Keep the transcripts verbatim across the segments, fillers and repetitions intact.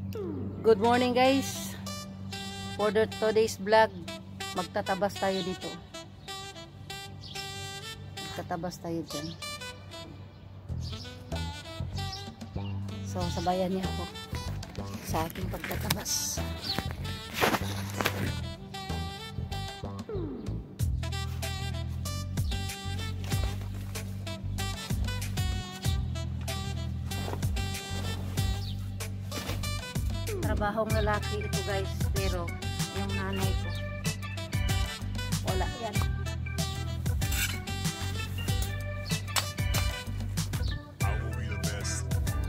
Good morning guys. For the today's vlog, magtatabas tayo dito. Magtatabas tayo dyan. So sabayan niyo ako sa aking pagtatabas. Trabahong lalaki ito guys, pero yung nanay ko wala yan. I will be the best.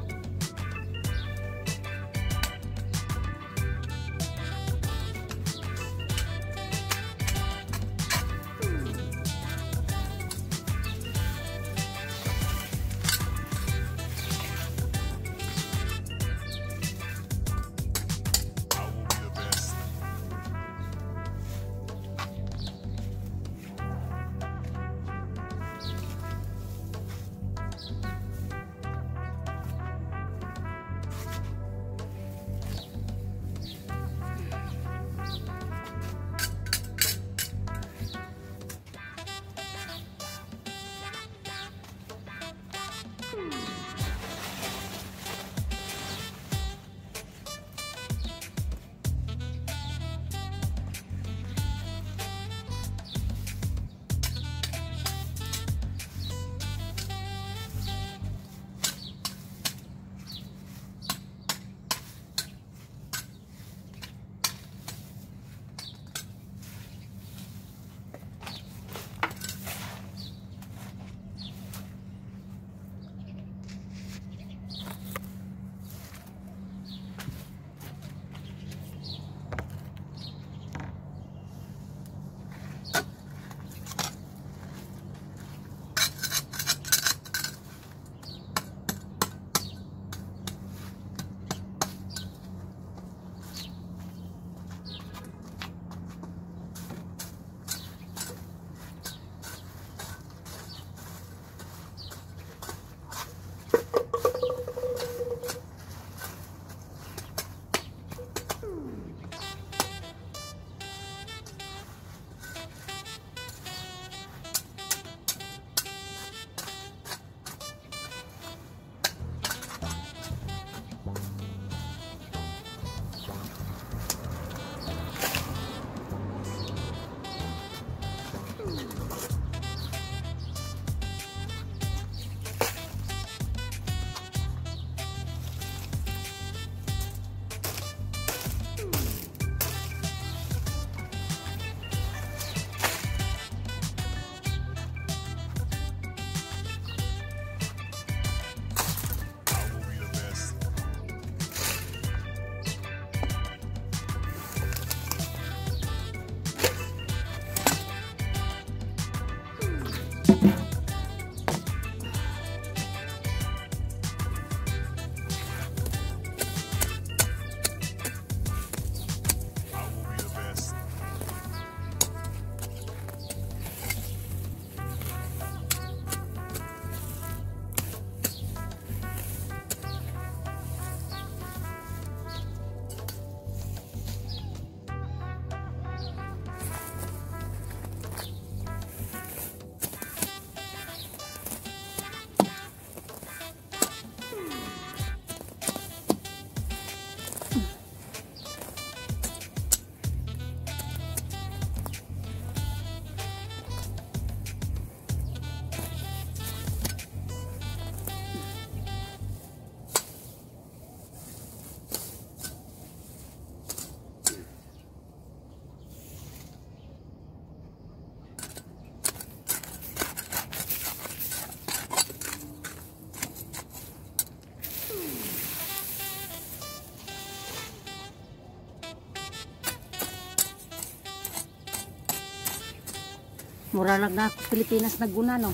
Mura lang na ako Pilipinas naguna no.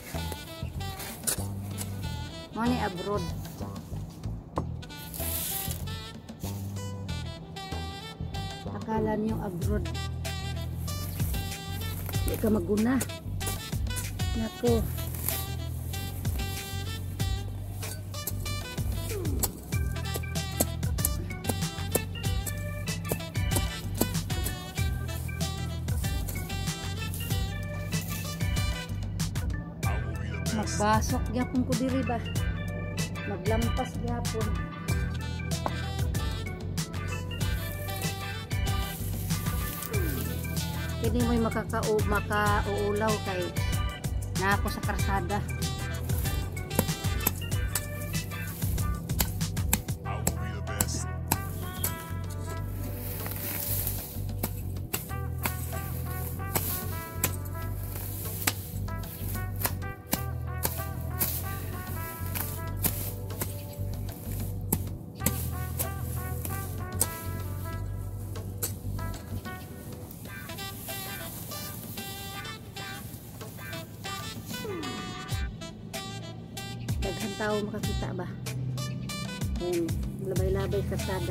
Money abroad. Akala niyo abroad hindi ka maguna. Nako. best. Basok gyapon ko diri ba. Maglampas gyapon. Kini mo'y makakao makauulaw kay na ako sa karsada. I will be the best. Daghang tao makakita ba? Ayan, labay-labay karsada.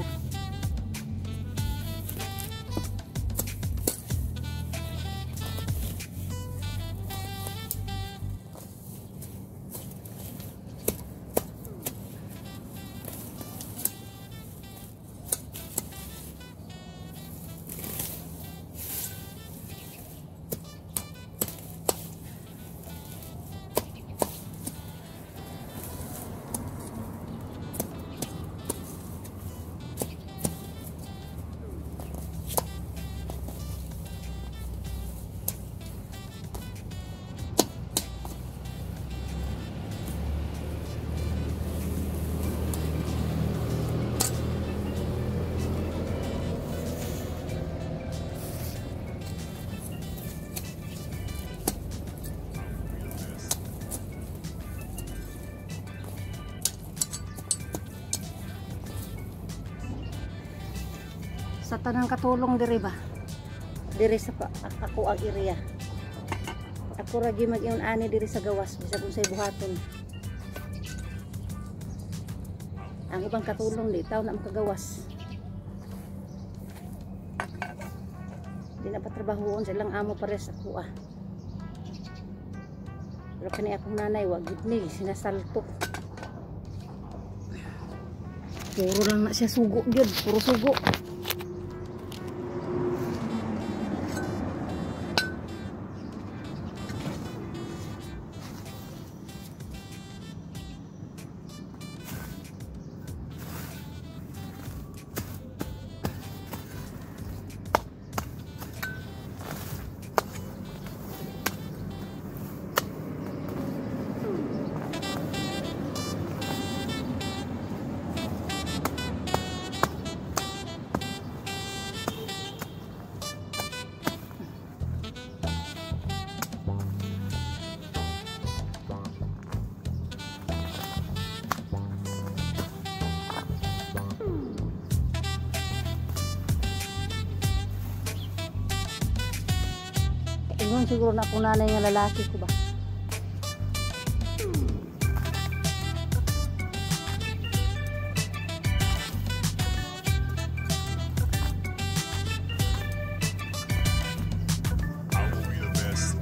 Sa tanang katulong diri ba? Diri sa pa, ako ag area. Ako ra gyud mag-iyon ani diri sa gawas bisag unsay buhaton. Ang ubang katulong di taw na makagawas. Di na patrabahoon silang amo pares ako ah. Pero kani akong nanay wa gid ni sinasalto. Puro lang na siya sugo gyud, puro sugo. Ingon siguro na ako nanay nga lalaki ko ba? I will be the best.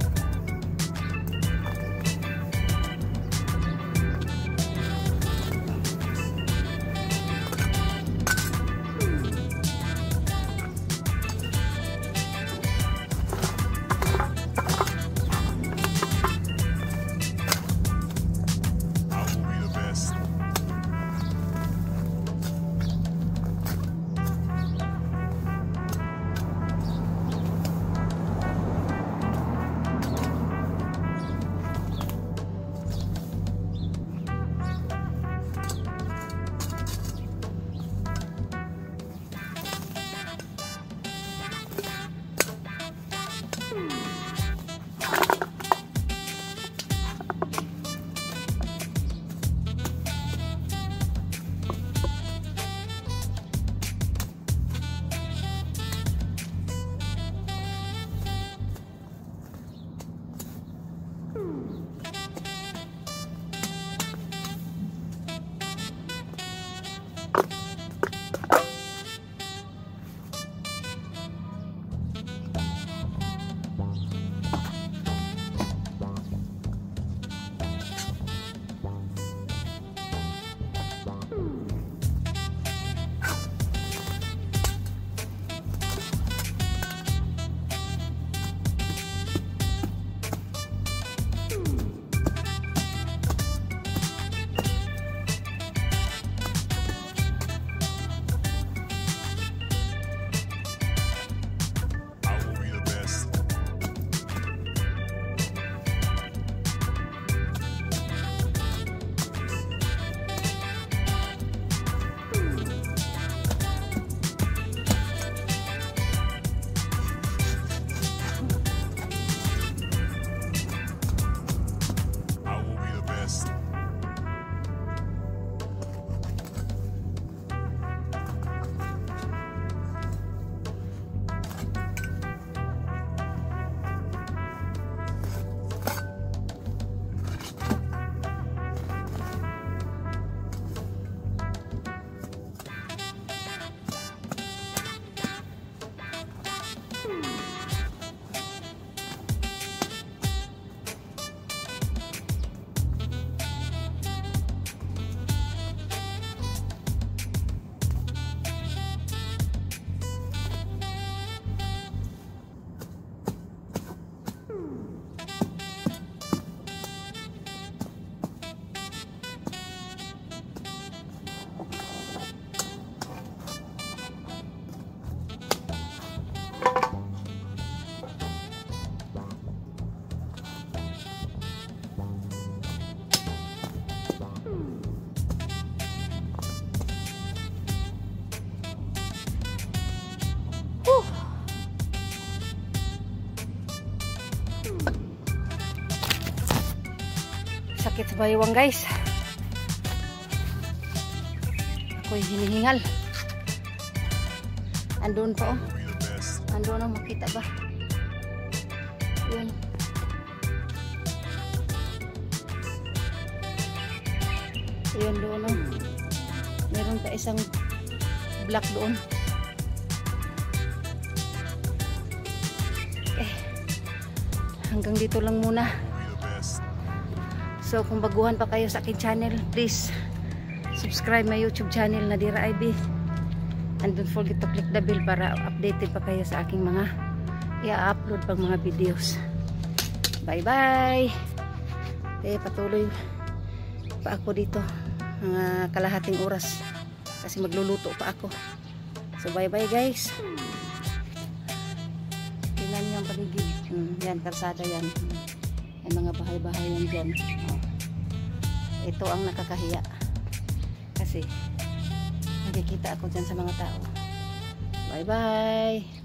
Sa baywang guys. Ako'y hinihingal. Andun pa oh. We the best. Andun oh, makita ba? Yun. Yun doon oh. Meron pa isang black doon. Okay. Hanggang dito lang muna. We the best. So kung baguhan pa kayo sa akin channel, please subscribe my YouTube channel na Dira I B. And don't forget to click the bell para updated pa kayo sa aking mga i-upload pang mga videos. Bye bye. Eh patuloy pa ako dito mga kalahating oras kasi magluluto pa ako. So bye bye guys. Tingnan niyo ang paligid. Hmm, yan kalsada yan. May mga bahay-bahay yan dyan. Oh. Ito ang nakakahiya kasi nakikita ako dyan sa mga tao. Bye bye.